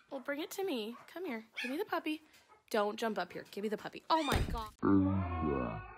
Well, bring it to me. Come here. Give me the puppy. Don't jump up here. Give me the puppy. Oh my God.